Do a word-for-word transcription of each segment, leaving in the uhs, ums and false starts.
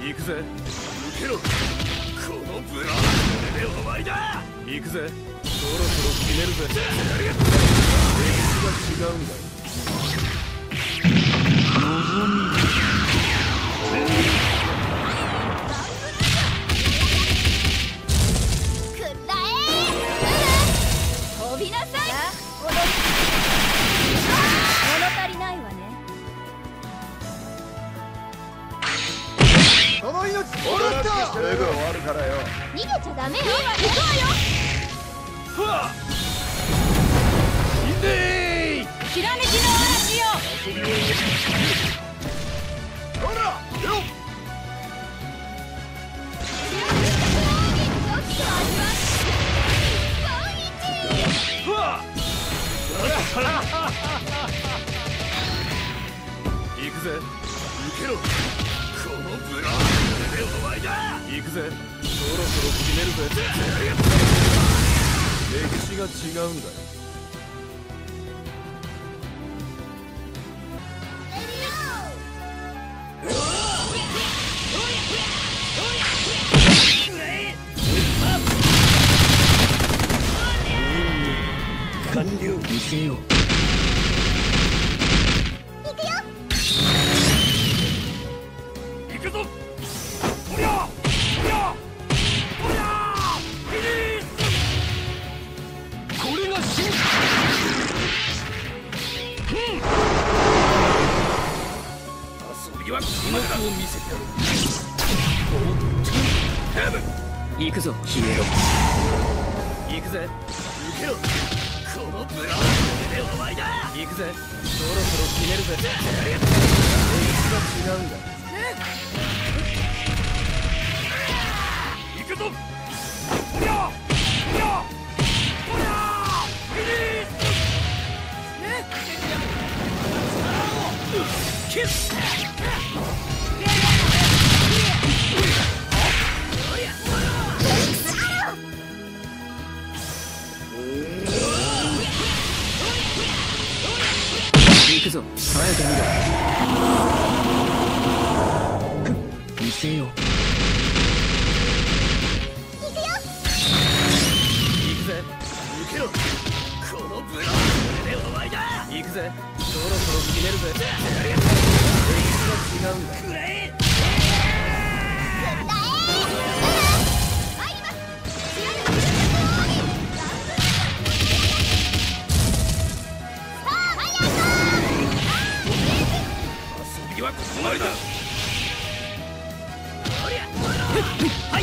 行くぜ。受けろ。このブラーこれで終わりだ。行くぜ。そろそろ決めるぜ。歴史が違うんだ。望みくらえ。飛びなさい。物足りないわね。 その命戻った。すぐ終わるからよ。 逃げちゃダメよ。行くわよ。 ふわ死んでー。 ひらめきの嵐よ。 ほらよっ。 ふわ行くぜ。受けろ。このブラーこれで終わりだ。行くぜ。そろそろ決めるぜ。歴史が違うんだよ。完了。見せよう。 行くよ。 行くぞ。おりゃおりゃおりゃフィニッシュ。これが真遊びは気幕を見せてやる。おっとヘブン。行くぞヒエロ。行くぜ。受けろ。このブラーこれで終わりだ。行くぜ。そろそろ決めるぜ。歴史が違うんだ。行くぞ。おりゃおりゃおりゃフィニッシュ。キス。行くぞ。早く見ろ。見せよう。 行くよ。 行くぜ。受けろ。このブラーこれで終わりだ。行くぜ。そろそろ決めるぜ。歴史が違うんだ。くらえ。遊びはここまでだ。はい。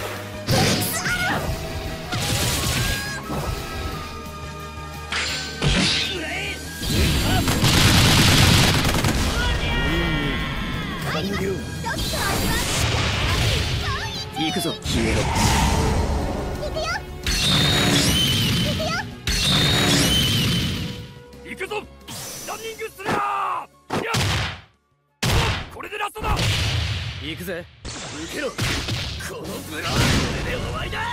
完了。行くぞヒエロ。 行くよ。行くよ。 行くぞ。ランニングスラー。いやこれでラストだ。行くぜ。受けろ。このブラーこれで終わりだ。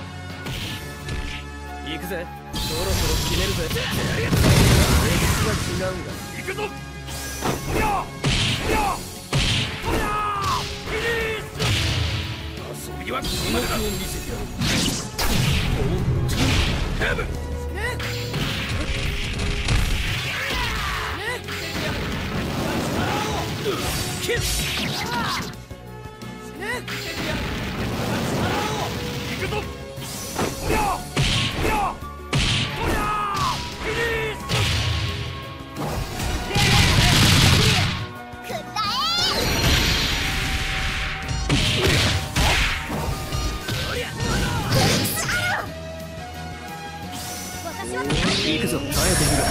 行くぜ。そろそろ決めるぜ。歴史が違うんだ。行くぞ。おりゃおりゃおりゃフィニッシュ。遊びはここまでだ。を見せてやる。おっとヘブン。キス。行くぞ。おりゃおりゃおりゃフィニッシュ。 くらえ。 行くぞ。早く見ろ。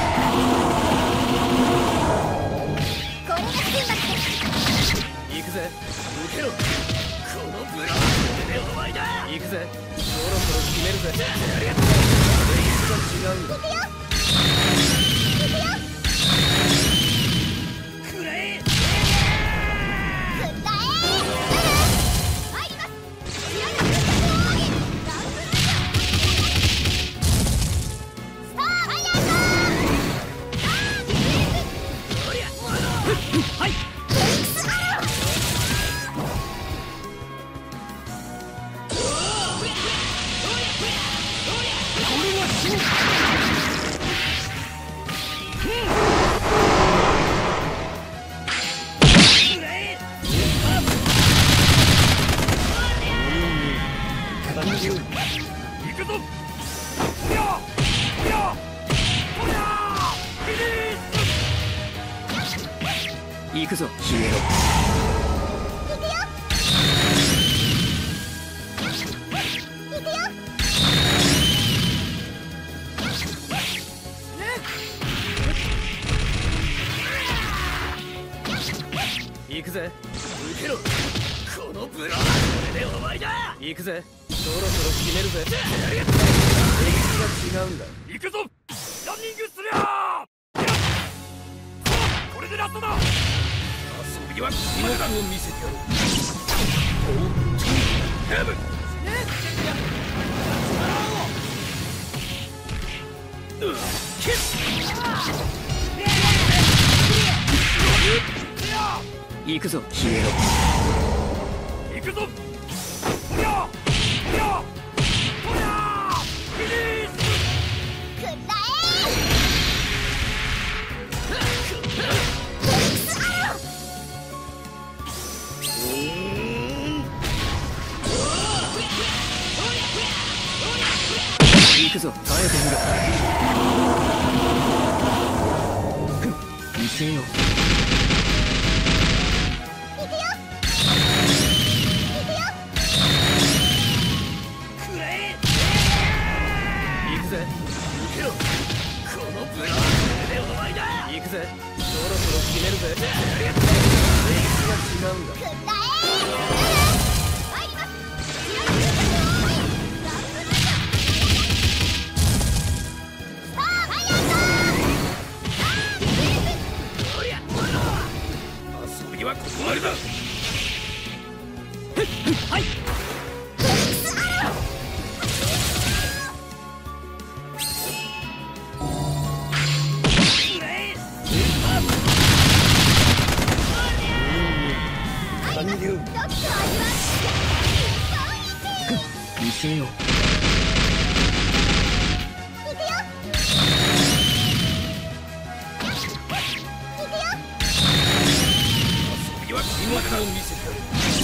これが選抜です。 行くぜ。受けろ。このブラーこれで終わりだ。行くぜ。そろそろ決めるぜ。歴史が違うんだ。 行くよ。行くよ。 くらえ。 くらえ。入ります。スターファイヤー。 はい。 行くぞ消えろ。 行くよ。行くよ。 行くぜ。受けろ。このブラこれでお前だ。行くぜ。そろそろ決めるぜ。歴史が違うんだ。行くぞ。ランニングすりゃー。これでラストだ。遊びはここまでだ。を見せてやろう。ヘブン。キス。行くぞ消えろ。行くぞ。やややフィニッシュ。 くらえ行くぞ耐えてみろ。見せよう。行くぜ。そろそろ決めるぜ。歴史が違うんだ。 くらえ入ります。スターファイヤー遊びはここまでだ。はい。見せよう。 行くよ。行くよ。 遊びは今から見せてやる。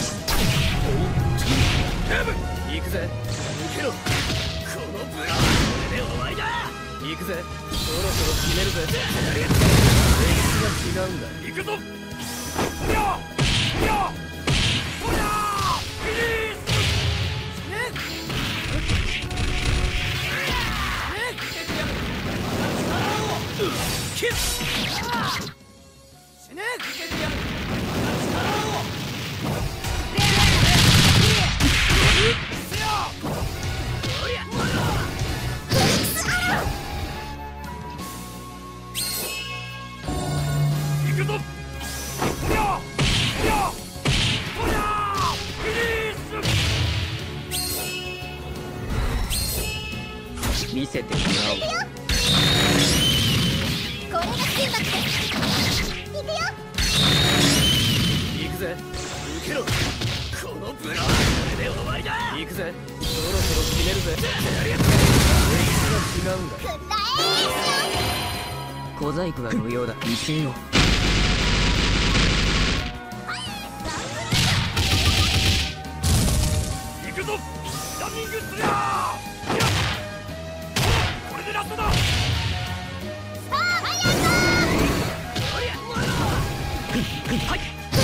ヘブン。行くぜ。受けろ。このブラこれでお前だ。行くぜ。そろそろ決めるぜ。歴史が違うんだ。行くぞ。ややほらフィニッシュ。キス。死ね。行くぞ。ややほらフィニッシュ。見せてもらおう。 これが選抜です。行くよ。 行くぜ。受けろ。このブラこれでお前だ。行くぜ。そろそろ決めるぜ。歴史が違うんだ。 くらえ小細工が無用だ。見せよう。行くぞ。ランニングすりゃー。これでラストだ。 スターファイヤーはい。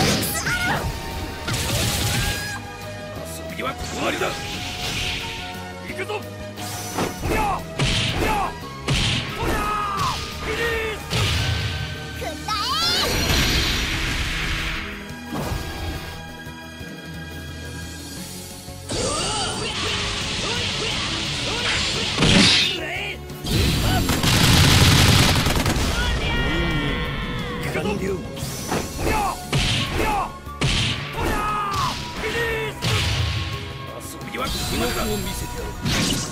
遊びはここまでだ。行くぞ。ややほらフィニッシュ。 くら完了。ややほらフィニッシュ。遊びはここまでだ。を見せてやろう。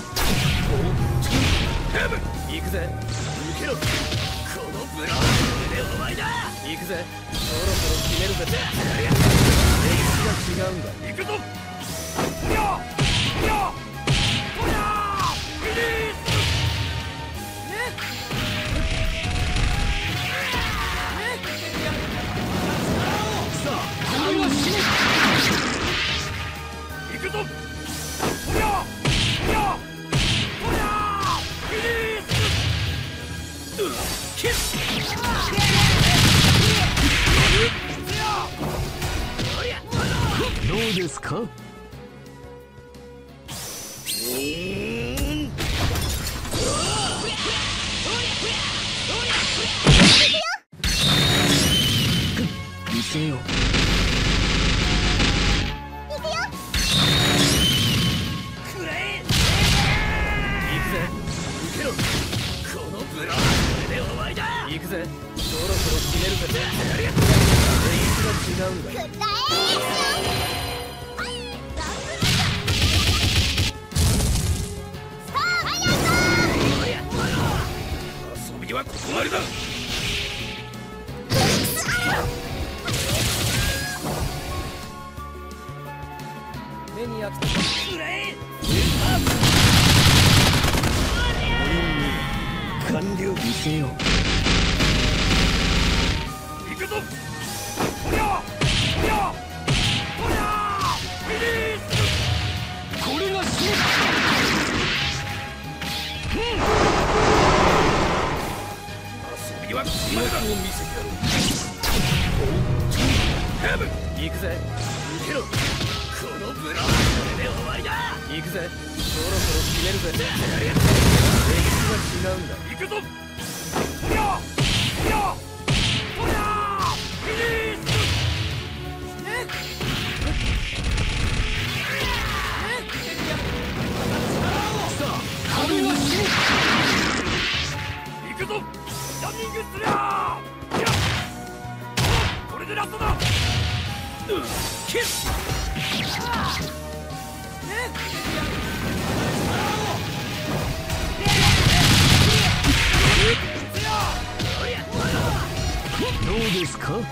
ヘブン。行くぜ。受けろ。このブラこれでお前だ。行くぜ。そろそろ決めるぜ。歴史が違うんだ。行くぞ。ややほらフィニッシュ。さあ始めろ。行くぞ。ややほらフィニッシュ。キス。 うですか。見せよう。行くぜ。そろそろ決めるぜ。レースが違うんだ。遊びはここまでだ。目に焼き付けくれ。完了。見せよう。行くぞ。おりゃおりゃおりゃフィニッシュ。これが勝負。遊びはここまでだ。を見せてやろう。ヘブン。行くぜ。受けろ。このブラーで終わりだ。行くぜ。そろそろ決めるぜ。歴史が違うんだ。行くぞ。おりゃおりゃおりゃフィニッシュ。さあこれが勝負。行くぞ。ランニングすりゃー。いやこれでラストだ。キス。どうですか。行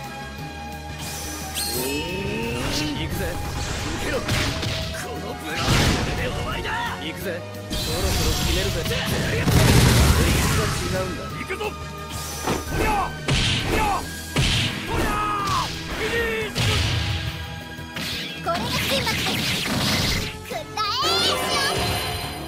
くぜ。受けろ。このブラーで終わりだ。行くぜ。そろそろ決めるぜ。レースが違うんだ。行くぞ。おりゃおりゃおりゃフィニッシュ。 これが選抜です。くらえ。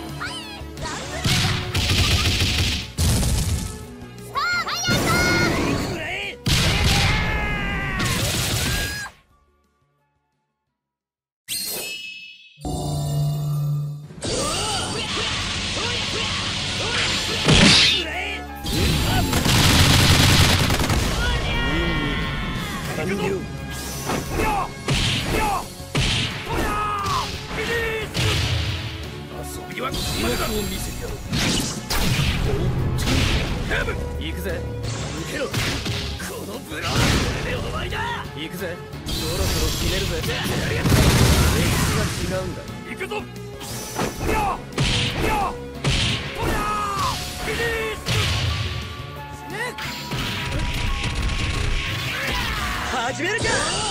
行くぜ。受けろ。このブラーで終わりだ。行くぜ。そろそろ決めるぜ。歴史が違うんだ。行くぞ。おりゃおりゃおりゃフィニッシュ。始めるか。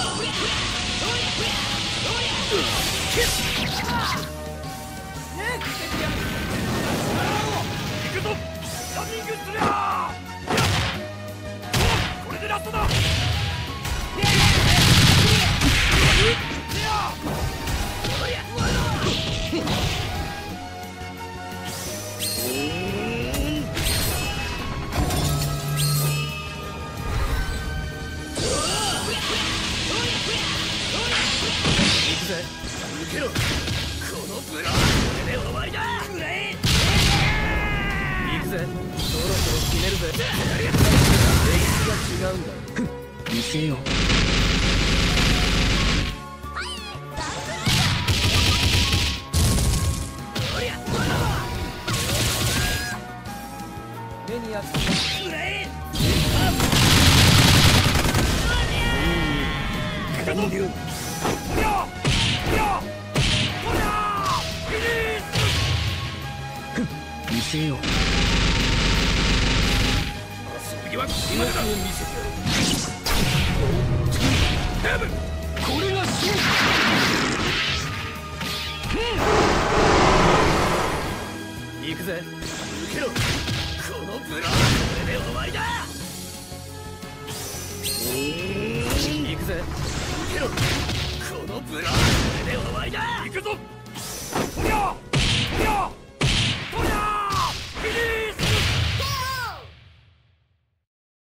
行くぞ。ランニングすりゃー。これでラストだ。行くぜ。受けろ。このブラーで終わりだ。くれ。行くぜ。そろそろ決めるぜ。歴史が違うんだ。見せよう。目に焼き付けくれ。完了。おりゃおりゃおりゃフィニッシュ。見せよう。遊びはここまでだ。を見せてやろう。ヘブン。これが勝負。行くぜ。受けろ。このブラーで終わりだ。行くぜ。受けろ。このブラーで終わりだ。行くぞ。